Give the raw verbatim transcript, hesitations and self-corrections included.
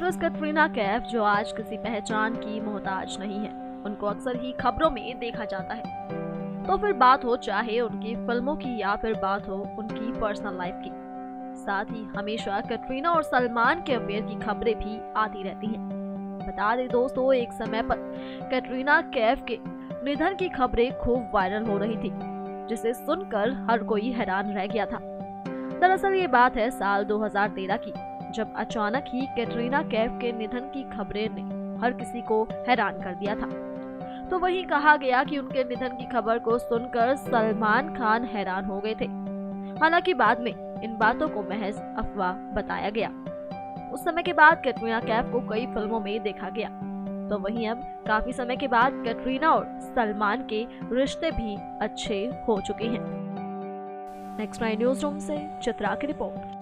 Actress Katrina Kaif, जो आज किसी पहचान की मोहताज नहीं है, उनको अक्सर ही खबरों में देखा जाता है। तो फिर बात हो चाहे उनकी फिल्मों की या फिर बात हो उनकी पर्सनल लाइफ की, साथ ही हमेशा कैटरीना और सलमान के अफेयर की खबरें भी आती रहती हैं। बता दें दोस्तों, एक समय पर कैटरीना कैफ के निधन की खबरें खूब वायरल हो रही थी, जिसे सुनकर हर कोई हैरान रह गया था। दरअसल ये बात है साल दो हज़ार तेरह की, जब अचानक ही कैटरीना कैफ के निधन की खबरें ने हर किसी को हैरान कर दिया था। तो वहीं कहा गया कि उनके निधन की खबर को सुनकर सलमान खान हैरान हो गए थे। हालांकि बाद में इन बातों को महज अफवाह बताया गया। उस समय के बाद कैटरीना कैफ को कई फिल्मों में देखा गया। तो वहीं अब काफी समय के बाद कैटरीना और सलमान के रिश्ते भी अच्छे हो चुके हैं। नेक्स्ट नाइन न्यूज रूम से चित्रा की रिपोर्ट।